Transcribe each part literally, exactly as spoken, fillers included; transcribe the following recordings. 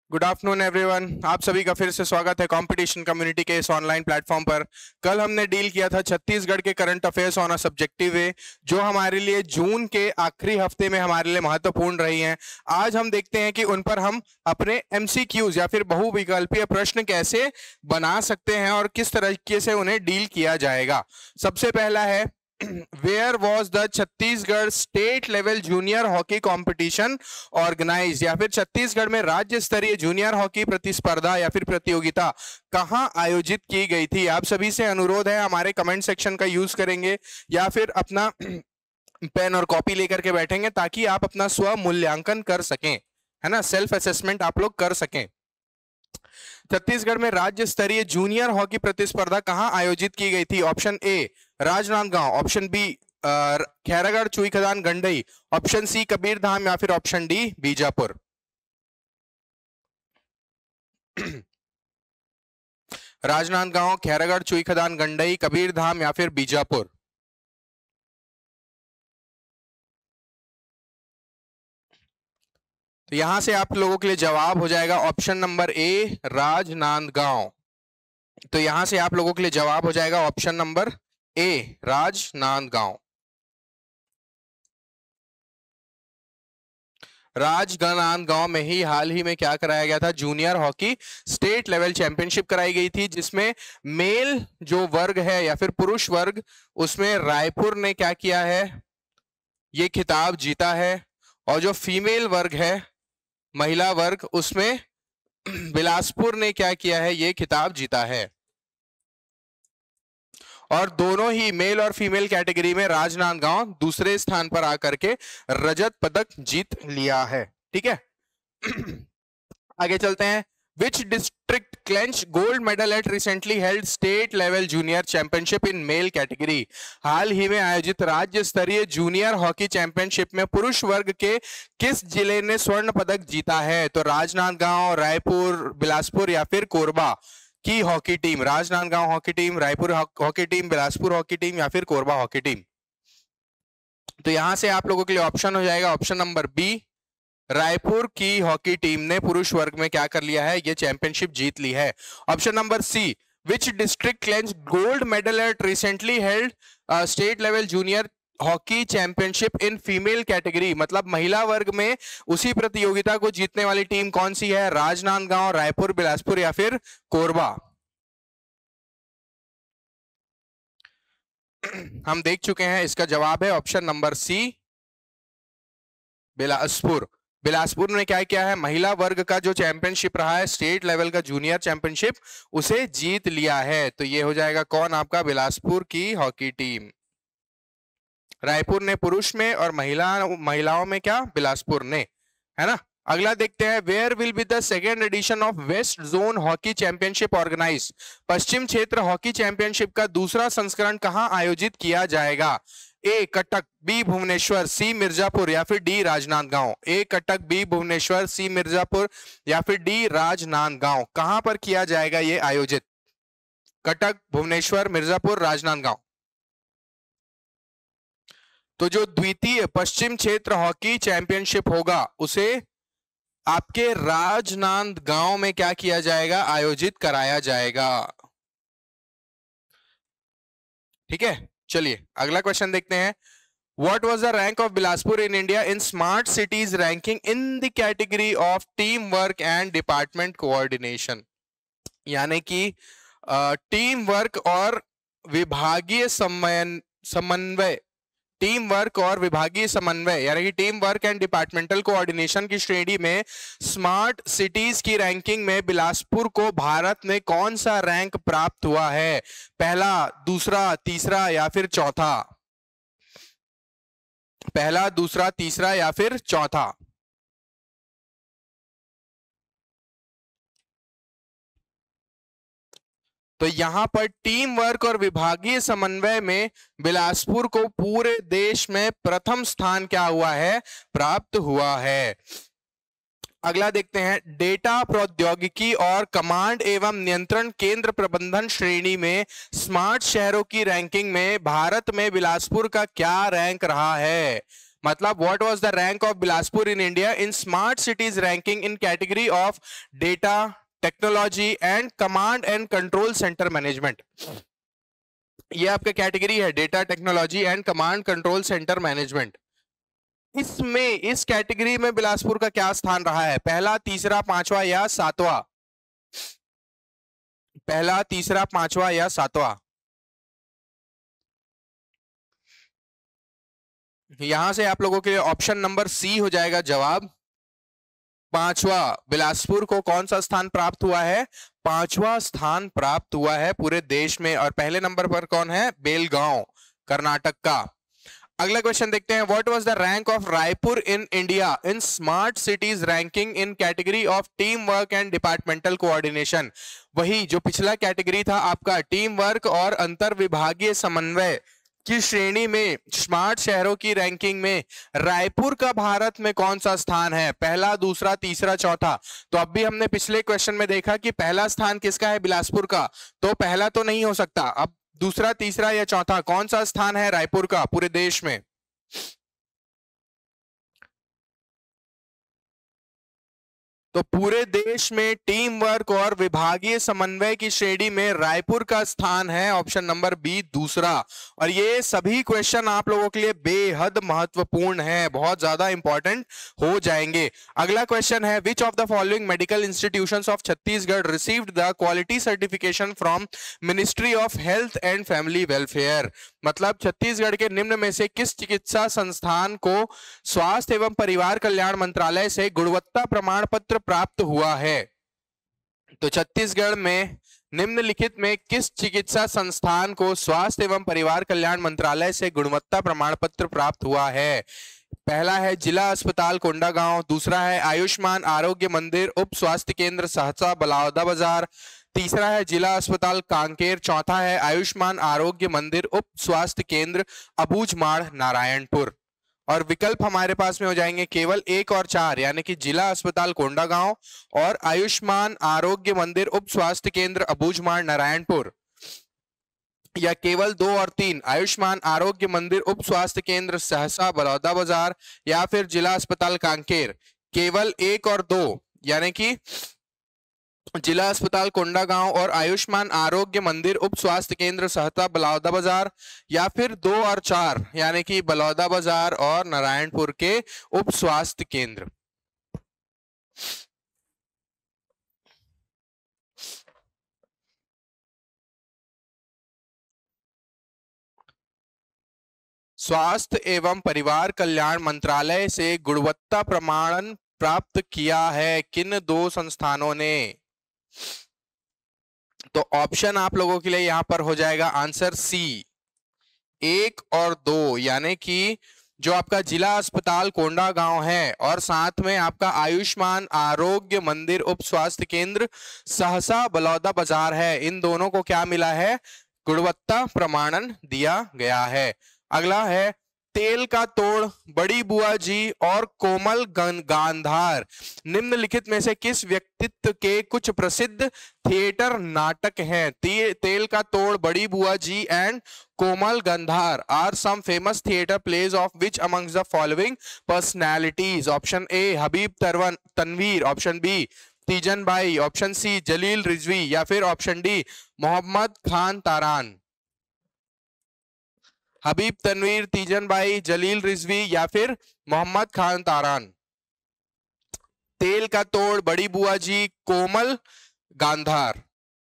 Good afternoon everyone. आप सभी का फिर से स्वागत है कंपटीशन कम्युनिटी के इस ऑनलाइन प्लेटफॉर्म पर। कल हमने डील किया था छत्तीसगढ़ के current affairs on a subjective way, जो हमारे लिए जून के आखिरी हफ्ते में हमारे लिए महत्वपूर्ण रही हैं। आज हम देखते हैं कि उन पर हम अपने एमसीक्यूज या फिर बहुविकल्पीय प्रश्न कैसे बना सकते हैं और किस तरीके से उन्हें डील किया जाएगा। सबसे पहला है, Where was the Chhattisgarh state level junior hockey competition organise, या फिर छत्तीसगढ़ में राज्य स्तरीय जूनियर हॉकी प्रतिस्पर्धा या फिर प्रतियोगिता कहां आयोजित की गई थी। आप सभी से अनुरोध है, हमारे कमेंट सेक्शन का यूज करेंगे या फिर अपना पेन और कॉपी लेकर के बैठेंगे ताकि आप अपना स्व मूल्यांकन कर सकें, है ना, सेल्फ असेसमेंट आप लोग कर सकें। छत्तीसगढ़ में राज्य स्तरीय जूनियर हॉकी प्रतिस्पर्धा कहां आयोजित की गई थी। Option A Rajnandgaon, option B Khairagarh Chhuikhadan Gandai, option C Kabirdham या फिर ऑप्शन डी बीजापुर। राजनांदगांव, खैरागढ़ चुईखदान गंडई, कबीरधाम या फिर बीजापुर। तो यहां से आप लोगों के लिए जवाब हो जाएगा ऑप्शन नंबर ए राजनांदगांव। तो यहां से आप लोगों के लिए जवाब हो जाएगा option number A Rajnandgaon. Rajnandgaon में ही हाल ही में क्या कराया गया था, junior hockey state level championship कराई गई थी, जिसमें मेल जो वर्ग है या फिर पुरुष वर्ग, उसमें रायपुर ने क्या किया है, ये खिताब जीता है। और जो फीमेल वर्ग है, महिला वर्ग, उसमें बिलासपुर ने क्या किया है, ये खिताब जीता है। और दोनों ही मेल और फीमेल कैटेगरी में राजनांदगांव दूसरे स्थान पर आकर के रजत पदक जीत लिया है। ठीक है, आगे चलते हैं। Which district clinched gold medal at recently held state level junior championship in male category? हाल ही में आयोजित राज्य स्तरीय जूनियर हॉकी चैंपियनशिप में पुरुष वर्ग के किस जिले ने स्वर्ण पदक जीता है। तो राजनांदगांव, रायपुर, बिलासपुर या फिर कोरबा की hockey team. Rajnandgaon hockey team, Raipur hockey team, Bilaspur hockey team या फिर कोरबा हॉकी टीम। तो यहां से आप लोगों के लिए ऑप्शन हो जाएगा ऑप्शन नंबर बी, रायपुर की हॉकी टीम ने पुरुष वर्ग में क्या कर लिया है, ये चैंपियनशिप जीत ली है। Option number C, which district clinch gold medal at recently held state level junior hockey championship in female category, मतलब महिला वर्ग में उसी प्रतियोगिता को जीतने वाली टीम कौन सी है, राजनांदगांव, रायपुर, बिलासपुर या फिर कोरबा। हम देख चुके हैं, इसका जवाब है option number C Bilaspur. Bilaspur ने क्या किया है, महिला वर्ग का जो चैंपियनशिप रहा है, स्टेट लेवल का जूनियर चैंपियनशिप, उसे जीत लिया है। तो ये हो जाएगा कौन, आपका बिलासपुर की हॉकी टीम। रायपुर ने पुरुष में और महिला महिलाओं में क्या, बिलासपुर ने, है ना। अगला देखते हैं, where will be the second edition of west zone hockey championship organise, पश्चिम क्षेत्र हॉकी चैंपियनशिप का दूसरा संस्करण कहां आयोजित किया जाएगा। A Cuttack, B Bhubaneswar, C Mirzapur या फिर D Rajnandgaon. A Cuttack, B Bhubaneswar, C Mirzapur या फिर डी राजनांदगांव। कहां पर किया जाएगा ये आयोजित, कटक, भुवनेश्वर, मिर्जापुर, राजनांदगांव। तो जो द्वितीय पश्चिम क्षेत्र हॉकी चैंपियनशिप होगा, उसे आपके राजनांदगांव में क्या किया जाएगा, आयोजित कराया जाएगा। ठीक है, चलिए अगला क्वेश्चन देखते हैं। What was the rank of Bilaspur in India in Smart Cities ranking in the category of teamwork and department coordination? यानी कि टीम वर्क और विभागीय समन्वय, टीम वर्क और विभागीय समन्वय यानी कि team work and departmental coordination की श्रेणी में स्मार्ट सिटीज की रैंकिंग में बिलासपुर को भारत में कौन सा रैंक प्राप्त हुआ है। पहला, दूसरा, तीसरा या फिर चौथा। पहला, दूसरा, तीसरा या फिर चौथा। तो यहां पर टीम वर्क और विभागीय समन्वय में बिलासपुर को पूरे देश में प्रथम स्थान क्या हुआ है, प्राप्त हुआ है। अगला देखते हैं, डेटा प्रौद्योगिकी और कमांड एवं नियंत्रण केंद्र प्रबंधन श्रेणी में स्मार्ट शहरों की रैंकिंग में भारत में बिलासपुर का क्या रैंक रहा है। मतलब what was the rank of Bilaspur in India in smart cities ranking in category of data technology and command and control centre management. ये आपका कैटेगरी है data technology and command control centre management. इसमें इस category में बिलासपुर का क्या स्थान रहा है? पहला, तीसरा, पांचवा या सातवां? पहला, तीसरा, पांचवा या सातवां? यहां से आप लोगों के लिए ऑप्शन नंबर सी हो जाएगा जवाब, पांचवा। बिलासपुर को कौन सा स्थान प्राप्त हुआ है? पांचवा स्थान प्राप्त हुआ है पूरे देश में। और पहले नंबर पर कौन है? बेलगांव, कर्नाटक का। अगला क्वेश्चन देखते हैं, what was the rank of Raipur in India in smart cities ranking in category of team work and departmental coordination. वही जो पिछला कैटेगरी था आपका टीम वर्क और अंतर विभागीय समन्वय की श्रेणी में स्मार्ट शहरों की रैंकिंग में रायपुर का भारत में कौन सा स्थान है? पहला, दूसरा, तीसरा, चौथा? तो अब भी हमने पिछले क्वेश्चन में देखा कि पहला स्थान किसका है? बिलासपुर का। तो पहला तो नहीं हो सकता, अब दूसरा, तीसरा या चौथा कौन सा स्थान है रायपुर का पूरे देश में? तो पूरे देश में टीम वर्क और विभागीय समन्वय की श्रेणी में रायपुर का स्थान है ऑप्शन नंबर बी, दूसरा। और ये सभी क्वेश्चन आप लोगों के लिए बेहद महत्वपूर्ण है, बहुत ज्यादा इंपॉर्टेंट हो जाएंगे। अगला क्वेश्चन है, which of the following medical institutions of Chhattisgarh received the quality certification from ministry of health and family welfare. मतलब छत्तीसगढ़ के निम्न में से किस चिकित्सा संस्थान को स्वास्थ्य एवं परिवार कल्याण मंत्रालय से गुणवत्ता प्रमाण पत्र प्राप्त हुआ है? तो छत्तीसगढ़ में निम्नलिखित में किस चिकित्सा संस्थान को स्वास्थ्य एवं परिवार कल्याण मंत्रालय से गुणवत्ता प्रमाण पत्र प्राप्त हुआ है? पहला है जिला अस्पताल कोंडागांव, दूसरा है आयुष्मान आरोग्य मंदिर उप स्वास्थ्य केंद्र सहसा बलौदाबाजार, तीसरा है जिला अस्पताल कांकेर, चौथा है आयुष्मान आरोग्य मंदिर उप स्वास्थ्य केंद्र अबूझमाड़ नारायणपुर। और विकल्प हमारे पास में हो जाएंगे केवल एक और चार, यानी कि जिला अस्पताल कोंडागांव और आयुष्मान आरोग्य मंदिर उप स्वास्थ्य केंद्र अबूझमाड़ नारायणपुर, या केवल दो और तीन, आयुष्मान आरोग्य मंदिर उप स्वास्थ्य केंद्र सहसा बलौदाबाजार या फिर जिला अस्पताल कांकेर। केवल एक और दो, यानी कि जिला अस्पताल कोंडागांव और आयुष्मान आरोग्य मंदिर उप स्वास्थ्य केंद्र सहसा बलौदाबाजार, या फिर दो और चार, यानी कि बलौदाबाजार और नारायणपुर के उप स्वास्थ्य केंद्र। स्वास्थ्य एवं परिवार कल्याण मंत्रालय से गुणवत्ता प्रमाणन प्राप्त किया है किन दो संस्थानों ने? तो ऑप्शन आप लोगों के लिए यहां पर हो जाएगा आंसर सी, एक और दो, यानी कि जो आपका जिला अस्पताल कोंडागांव है और साथ में आपका आयुष्मान आरोग्य मंदिर उप स्वास्थ्य केंद्र सहसा बलौदाबाजार है, इन दोनों को क्या मिला है? गुणवत्ता प्रमाणन दिया गया है। अगला है, तेल का तोड़, बड़ी बुआ जी और कोमल गांधार निम्नलिखित में से किस व्यक्तित्व के कुछ प्रसिद्ध थिएटर नाटक हैं? ते, तेल का तोड़, Badi Bua Ji and Komal Gandhar are some famous theatre plays of which amongst the following personalities? Option A Habib तरवन Tanvir, option B Teejan Bai, option C Jalil Rizvi, या फिर ऑप्शन डी मोहम्मद खान तारान। हबीब तनवीर, तीजन बाई, जलील रिजवी या फिर मोहम्मद खान तारान। तेल का तोड़, बड़ी बुआ जी, कोमल गांधार।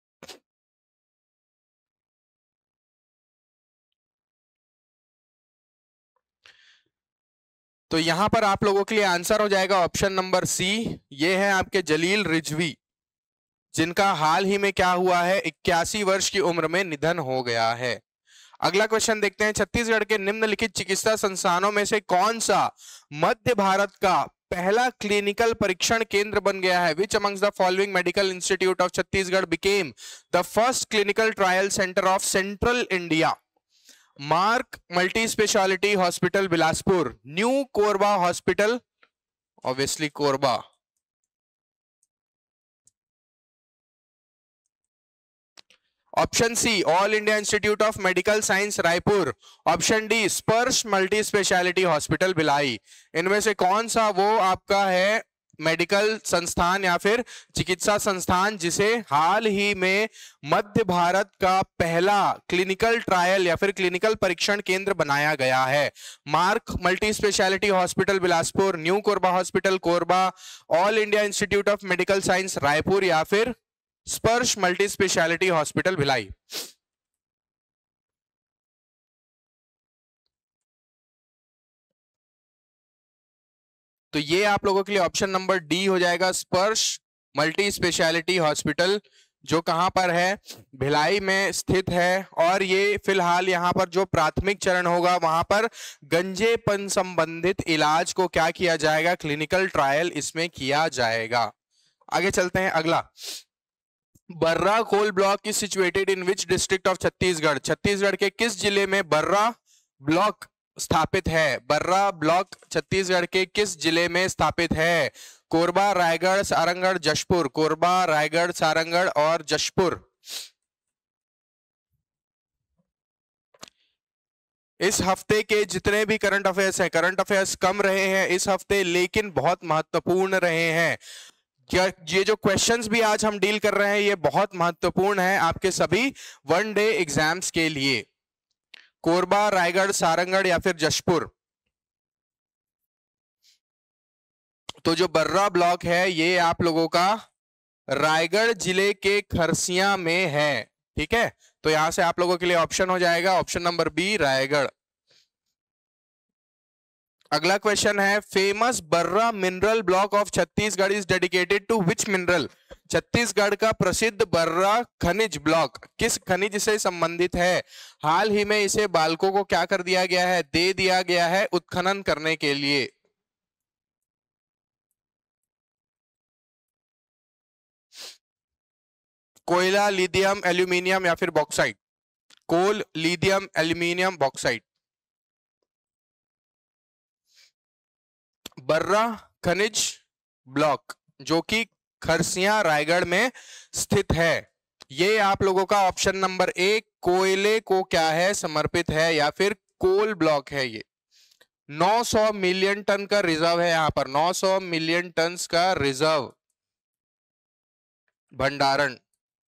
तो यहां पर आप लोगों के लिए आंसर हो जाएगा ऑप्शन नंबर सी, ये है आपके जलील रिजवी, जिनका हाल ही में क्या हुआ है, इक्यासी वर्ष की उम्र में निधन हो गया है। अगला क्वेश्चन देखते हैं, छत्तीसगढ़ के निम्नलिखित चिकित्सा संस्थानों में से कौन सा मध्य भारत का पहला क्लिनिकल परीक्षण केंद्र बन गया है? Which amongst the following medical institute of Chhattisgarh became the first clinical trial centre of central India? Mark multi speciality hospital Bilaspur, new Korba hospital, obviously Korba, option C all India institute of medical science Raipur, option D Sparsh multi speciality hospital Bhilai. इनमें से कौन सा वो आपका है medical संस्थान या फिर चिकित्सा संस्थान जिसे हाल ही में मध्य भारत का पहला क्लिनिकल ट्रायल या फिर क्लिनिकल परीक्षण केंद्र बनाया गया है? Mark multi speciality hospital Bilaspur, new Korba hospital Korba, all India institute of medical science Raipur या फिर स्पर्श मल्टी स्पेशलिटी हॉस्पिटल भिलाई। तो ये आप लोगों के लिए ऑप्शन नंबर डी हो जाएगा, स्पर्श मल्टी स्पेशलिटी हॉस्पिटल, जो कहां पर है? भिलाई में स्थित है। और ये फिलहाल यहां पर जो प्राथमिक चरण होगा वहां पर गंजेपन संबंधित इलाज को क्या किया जाएगा? क्लिनिकल ट्रायल इसमें किया जाएगा। आगे चलते हैं, अगला। Barra coal block is situated in which district of Chhattisgarh? Chhattisgarh के किस जिले में बर्रा ब्लॉक स्थापित है? बर्रा ब्लॉक छत्तीसगढ़ के किस जिले में स्थापित है? कोरबा, रायगढ़, सारंगढ़, जशपुर। कोरबा, रायगढ़, सारंगढ़ और जशपुर। इस हफ्ते के जितने भी करंट अफेयर्स हैं, करंट अफेयर्स कम रहे हैं इस हफ्ते लेकिन बहुत महत्वपूर्ण रहे हैं। ये जो क्वेश्चंस भी आज हम डील कर रहे हैं ये बहुत महत्वपूर्ण है आपके सभी वन डे एग्जाम्स के लिए। कोरबा, रायगढ़, सारंगढ़ या फिर जशपुर। तो जो बर्रा ब्लॉक है ये आप लोगों का रायगढ़ जिले के खरसिया में है, ठीक है? तो यहां से आप लोगों के लिए ऑप्शन हो जाएगा ऑप्शन नंबर बी, रायगढ़। अगला क्वेश्चन है, famous Barra mineral block of Chhattisgarh is dedicated to which mineral? Chhattisgarh का प्रसिद्ध बर्रा खनिज ब्लॉक किस खनिज से संबंधित है? हाल ही में इसे बालकों को क्या कर दिया गया है? दे दिया गया है उत्खनन करने के लिए। कोयला, लिथियम, एल्यूमिनियम या फिर bauxite? Coal, lithium, aluminium, bauxite. Barra खनिज ब्लॉक जो कि खरसिया रायगढ़ में स्थित है, ये आप लोगों का ऑप्शन नंबर एक कोयले को क्या है? समर्पित है या फिर कोल ब्लॉक है। ये नौ सौ मिलियन टन का रिजर्व है यहां पर, नौ सौ मिलियन टन का रिजर्व भंडारण।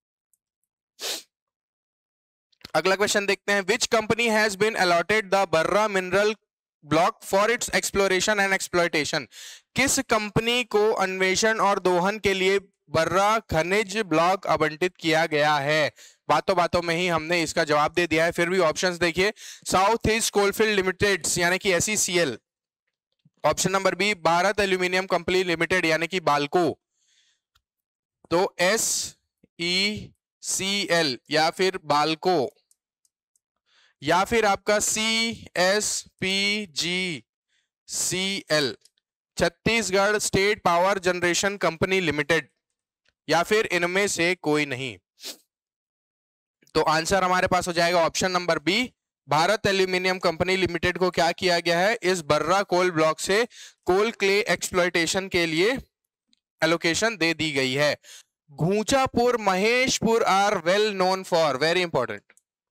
अगला क्वेश्चन देखते हैं, which company has been allotted the Barra mineral block for its exploration and exploitation? किस कंपनी को अन्वेषण और दोहन के लिए बर्रा खनिज ब्लॉक आवंटित किया गया है? बातों बातों में ही हमने इसका जवाब दे दिया है, फिर भी ऑप्शंस देखिए। साउथ ईस्ट कोलफील्ड लिमिटेड यानी कि S E C L, option number B Bharat aluminium company limited यानी कि बाल्को। तो एस ई सी एल या फिर बाल्को या फिर आपका C S P G C L Chhattisgarh state power generation company limited, या फिर इनमें से कोई नहीं। तो आंसर हमारे पास हो जाएगा option number B, Bharat aluminium company limited को क्या किया गया है? इस बर्रा कोल ब्लॉक से कोल क्ले एक्सप्लॉयटेशन के लिए एलोकेशन दे दी गई है। Ghunchapur, Maheshpur are well known for, very important.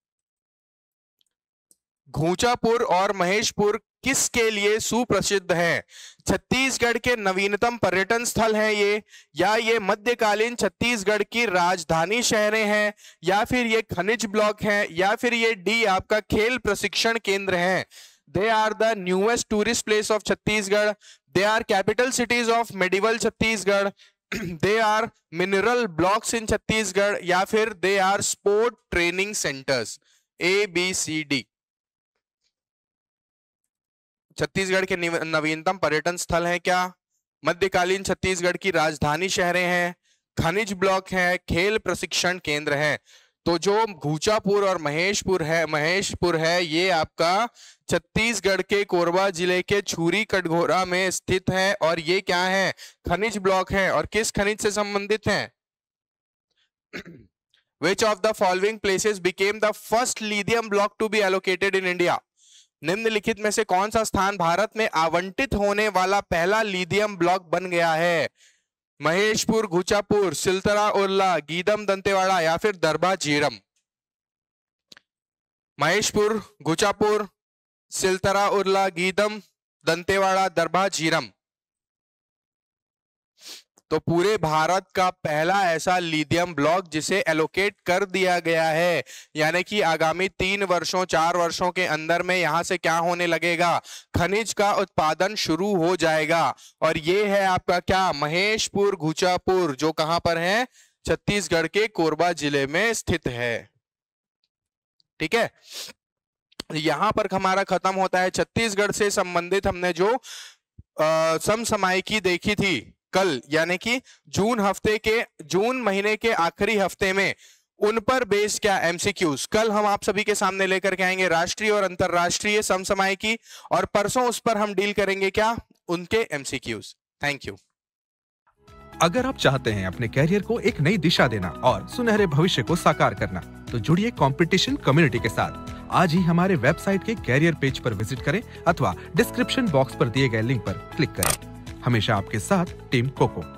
Ghunchapur और महेशपुर किसके लिए सुप्रसिद्ध है? छत्तीसगढ़ के नवीनतम पर्यटन स्थल हैं ये, या ये मध्यकालीन छत्तीसगढ़ की राजधानी शहरें हैं, या फिर ये खनिज ब्लॉक हैं, या फिर ये डी आपका खेल प्रशिक्षण केंद्र हैं। They are the newest tourist place of Chhattisgarh, they are capital cities of medieval Chhattisgarh, they are mineral blocks in Chhattisgarh, या फिर they are sport training centres. A B C D. Chhattisgarh के नवीनतम पर्यटन स्थल हैं क्या? मध्यकालीन छत्तीसगढ़ की राजधानी शहरें हैं, खनिज ब्लॉक हैं, खेल प्रशिक्षण केंद्र हैं। तो जो घूंचापुर और महेशपुर है महेशपुर है ये आपका छत्तीसगढ़ के कोरबा जिले के छुरी कटघोरा में स्थित है, और ये क्या है? खनिज ब्लॉक है। और किस खनिज से संबंधित है? Which of the following places became the first lithium block to be allocated in India? निम्नलिखित में से कौन सा स्थान भारत में आवंटित होने वाला पहला लिथियम ब्लॉक बन गया है? महेशपुर, घूंचापुर, सिलतरा उर्ला, गीदम दंतेवाड़ा या फिर दरबा जीरम। महेशपुर, गुचापुर, सिलतरा, उर्ला, गीदम, दंतेवाड़ा, दरभा, झीरम। तो पूरे भारत का पहला ऐसा लिथियम ब्लॉक जिसे एलोकेट कर दिया गया है, यानी कि आगामी तीन वर्षों चार वर्षों के अंदर में यहां से क्या होने लगेगा, खनिज का उत्पादन शुरू हो जाएगा। और ये है आपका क्या, महेशपुर, गुचापुर, जो कहां पर है, छत्तीसगढ़ के कोरबा जिले में स्थित है। ठीक है, यहां पर हमारा खत्म होता है। छत्तीसगढ़ से संबंधित हमने जो समसामयिकी देखी थी कल, यानी कि जून हफ्ते के जून महीने के आखिरी हफ्ते में, उन पर बेस क्या एमसीक्यूज कल हम आप सभी के सामने लेकर के आएंगे, राष्ट्रीय और अंतरराष्ट्रीय समसामयिकी, और परसों उस पर हम डील करेंगे क्या, उनके एमसीक्यूज। Thank you. अगर आप चाहते हैं अपने कैरियर को एक नई दिशा देना और सुनहरे भविष्य को साकार करना, तो जुड़िए कंपटीशन कम्युनिटी के साथ। आज ही हमारे वेबसाइट के कैरियर पेज पर विजिट करें अथवा डिस्क्रिप्शन बॉक्स पर दिए गए लिंक पर क्लिक करें। हमेशा आपके साथ टीम कोको।